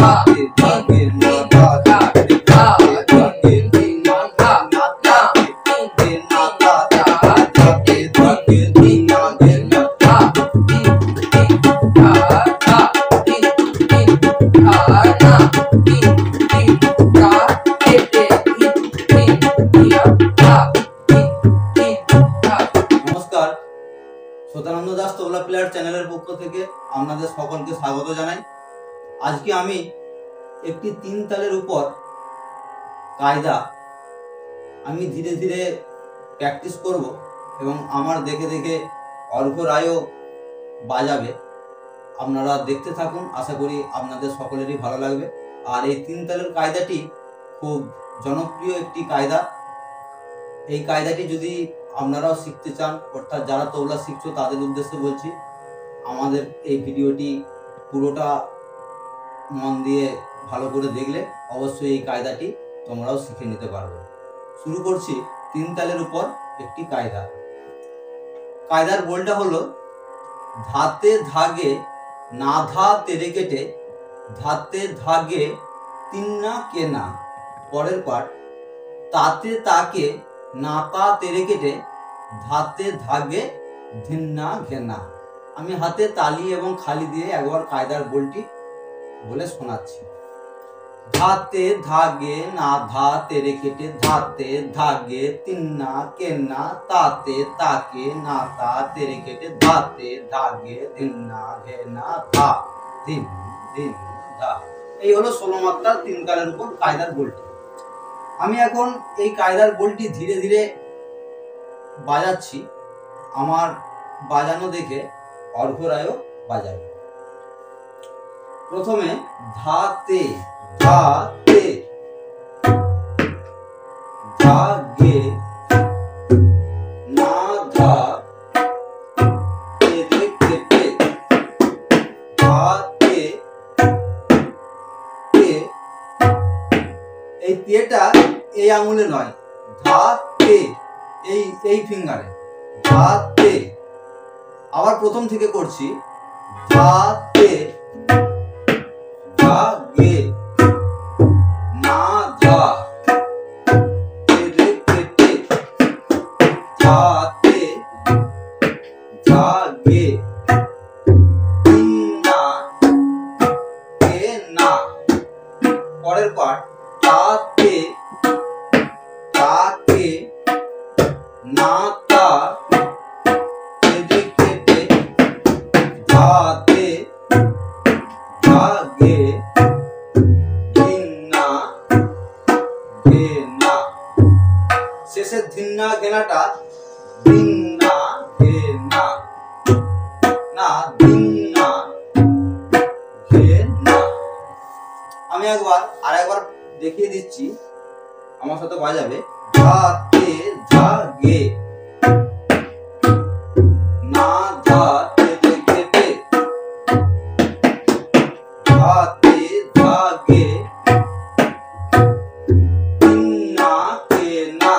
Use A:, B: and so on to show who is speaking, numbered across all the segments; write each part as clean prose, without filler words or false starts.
A: সদানন্দ দাস তবলা player চ্যানেলের পক্ষ থেকে আপনাদের সকলকে স্বাগত জানাই। আজকে আমি একটি তিন তালের উপর কায়দা আমি ধীরে ধীরে প্র্যাকটিস করব এবং আমার দেখে দেখে অর্ঘ্য রায়ও বাজাবে। আপনারা দেখতে থাকুন, আশা করি আপনাদের সকলেরই ভালো লাগবে। আর এই তিন তালের কায়দাটি খুব জনপ্রিয় একটি কায়দা। এই কায়দাটি যদি আপনারাও শিখতে চান, অর্থাৎ যারা তবলা শিখছো তাদের উদ্দেশ্যে বলছি, আমাদের এই ভিডিওটি পুরোটা মন দিয়ে ভালো করে দেখলে অবশ্যই এই কায়দাটি তোমরাও শিখে নিতে পারবে। শুরু করছি তিন তালের উপর একটি কায়দা। কায়দার বলটা হলো ধাতে ধাগে না ধা তেরে কেটে, ধাতে ধাগে তিন না কে না। পরের পাঠ তাতে তাকে না তা তেরে কেটে, ধাতে ধাগে ধিন্না ঘেনা। আমি হাতে তালি এবং খালি দিয়ে একবার কায়দার বলটি বলে শোনাচ্ছি। ধাতে ধাগে না ধা তেরে কেটে, ধাতে ধাগে তিন্না কেনা, তাতে তাকে না তা তেরে কেটে, ধাতে ধাগে ধিন্না ঘেনা ধা ধিন ধিন ধা। এই হলো 16 মাত্রার তিন তালের উপর কায়দার বলটি। আমি এখন এই কায়দার বলটি ধীরে ধীরে বাজাচ্ছি। আমার বাজানো দেখে অর্ঘ্য রায়ও বাজাবে। প্রথমে ধাতে ধাতে ধাগে না ধা তেরে কেটে, ধাতে তে। এই তেটা এই আঙুলে নয়, ধাতে এই ফিঙ্গারে, ধাতে। আবার প্রথম থেকে করছি, ধাতে ধাগে না ধা তেরে কেটে, ধাতে ধাগে তিন্না কে না। পরের পাঠ তাতে তাকে না তা তেরে কেটে, ধাতে ধাগে ধিন্না ঘেনা। শেষের ধিন্না ঘেনাটা ধিন্না ঘেনা না, ধিন্না ঘেনা। আমি আরেকবার দেখিয়ে দিচ্ছি, আমার সাথে বাজাবে। ধাতে ধাগে না ধা তেরে কেটে, ধাতে ধাগে তিন্না কে না,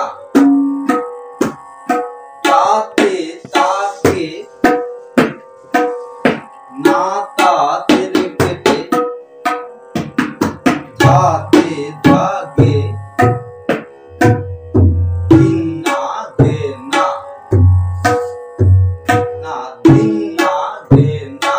A: তাতে তাকে না তা তেরে কেটে, ধাতে ধাগে ধিন্না ঘেনা না, ধিন্না ঘেনা।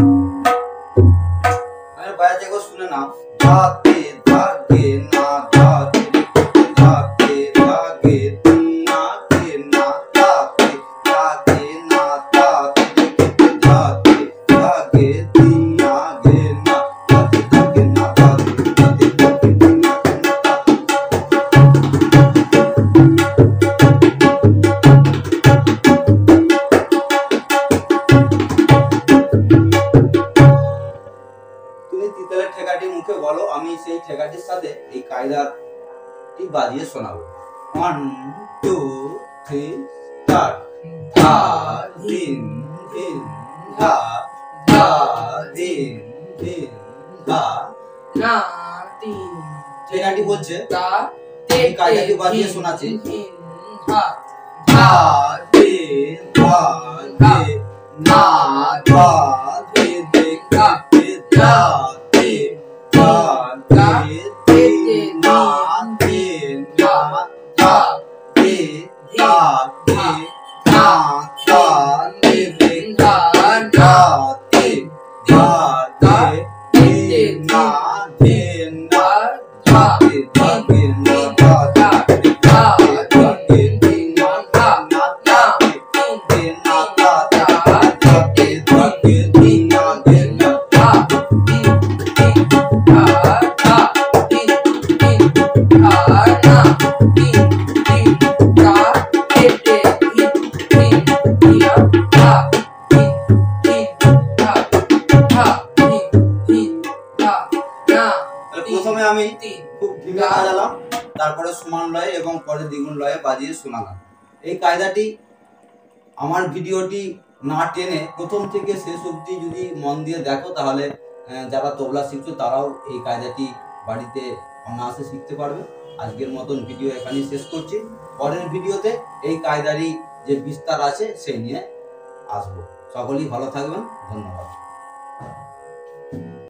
A: আমি বাজাতে একবার শুনে নাও। ধাতে ধাগে না ধা তেরে কেটে, ধাতে ধাগে ধিন্না ঘেনা, তাতে তাকে না তা তেরে কেটে, ধাতে ধাগে ধিন্না ঘেনা, ধাতে ধাগে না ধা ধাতে ধাগে ধিন্না ঘেনা। তুমি তিতালের ঠেকাটি মুখে বলো, আমি সেই ঠেকাটির সাথে এই কায়দাটি বাজিয়ে শোনাবো। 1 2 3 স্টার্ট। ধা ধিন ধিন ধা, ধা ধিন ধিন ধা
B: না তিন।
A: ঠেকাটি বলছে
B: তা
A: এই কায়দাটি বাজিয়ে শোনাচ্ছি।
B: ধা
A: ধা ধে ধা ধে না ধা ধে ধে ধা ধে ধা ধে ধা প্রথমে আমি খুব ধীমে বাজালাম, তারপরে সমান লয়ে এবং পরে দ্বিগুণ লয়ে বাজিয়ে শোনালাম। এই কায়দাটি আমার ভিডিওটি না টেনে প্রথম থেকে শেষ অবধি যদি মন দিয়ে দেখো, তাহলে যারা তবলা শিখছো তারাও এই কায়দাটি বাড়িতে অনায়াসে শিখতে পারবে। আজকের মতন ভিডিও এখানেই শেষ করছি। পরের ভিডিওতে এই কায়দারই যে বিস্তার আছে সেই নিয়ে আসবো। সকলেই ভালো থাকবেন, ধন্যবাদ।